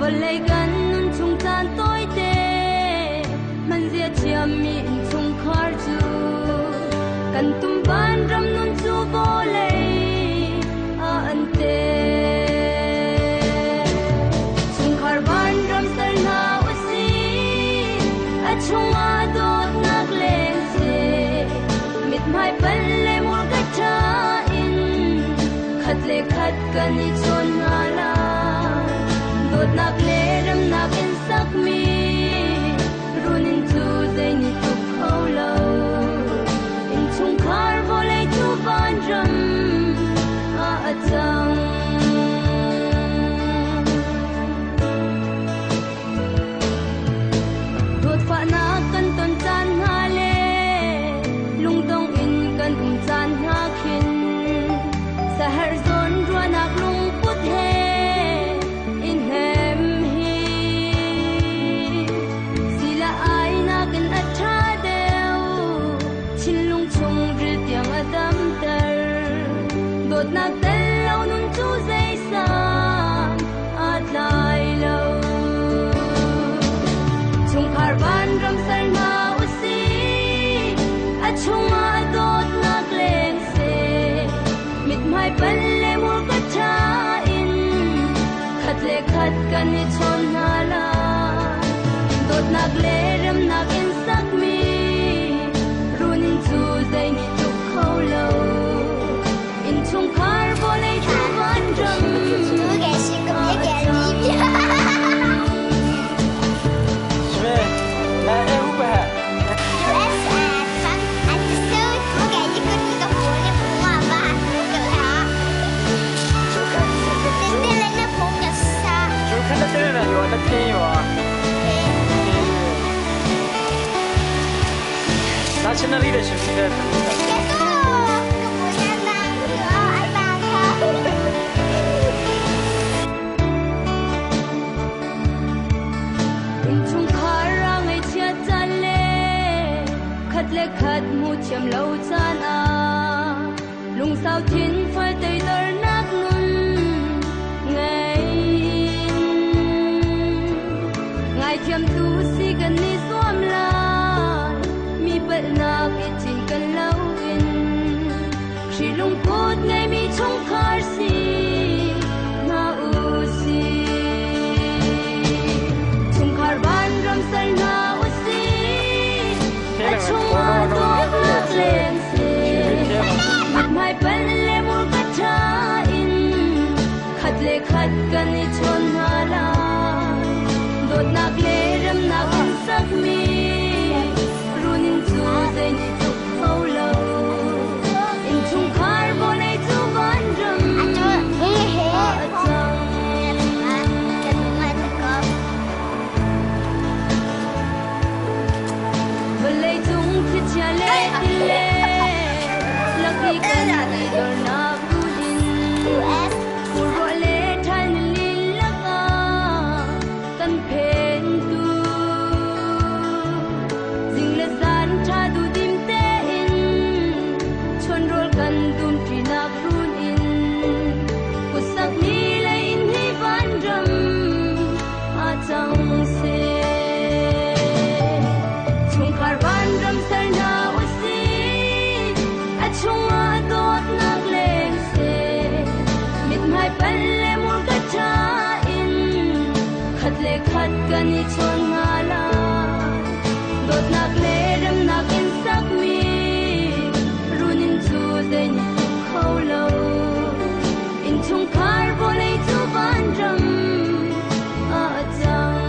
lấy gan nun chung tan tối tê man zia chia mi in chung khar chu kan tum ban ram nun chu bo lấy a an tê chung khar ban ram sar na usi a chung a dot nak leng se mit mai pan le mul ka cha in khat le khat kan ni chon na la dot nak le ram nak in sak mi runin chu dei ni tu khau lo in chung khar vo le chu ban ram a chang dot fa na kan ton chan ha le lung dong in kan chan ha khin sahar zon ro nak lung put he in hem hi sila ai na kan atha deu chin lung chung ril tiang adam ter dot nak tel lo nun chu zai sa at lai lo chung khar ban ram sar na usi a chung a dot nak leng se mit mai pan le mul ka cha in khat le khat kan ni chon na la dot nak le ram nak in sak mi runin chu zai ni tu khau lo in chung khar vo le chu ban ram 我给是个别给你呀。 来，哎，五百。National leadership today. in chung khar ra ngai chia chan le khat mu chiam lo chan a lung sao thin phai tei dor nak nun ngai thiam tu si kan ni suam la mi bal nak i chin kan lo in shi lung kot ngai mi chung khar si na u si chung khar ban ram sar na u si a chung a do nak leng se mit mai pan le mul ka cha in khat le khat kan ni chon na la dot nak le ram nak in sak mi runin chu zai ni tu khau lo in chung khar bo le chu ban ram a chang vlei chung thi chia le ti le lucky kan ni dor na budin ro le than lin la ka kan phen tu jing le zan tha du dim te in chon rol kan dum tri na run in kusak ni le in hi ban ram a chang se chung khar ban ram sar na usi a chung a dot nak leng se mit mai pan le mul ka cha in khat le khat kan ni chon nga la dot nak le ram nak in sak mi runin chu zai ni tu khau lo in chung khar bo le chu ban ram a chang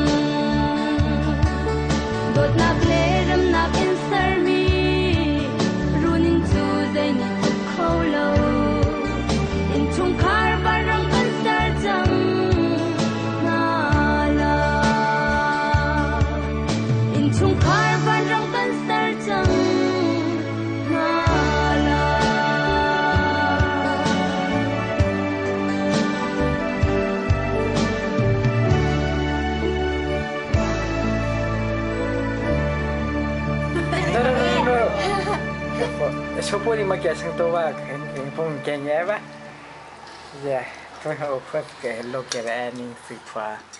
dot nak le ram nak in sar mi runin chu zai ni tu khau lo in chung khar ban ram kan sar chang na la in chung khar ban ram kan sar chang na la No. Supo di makia sang to ba en pung kenya ba. Yeah, tôi học phật cái lô cái anh phật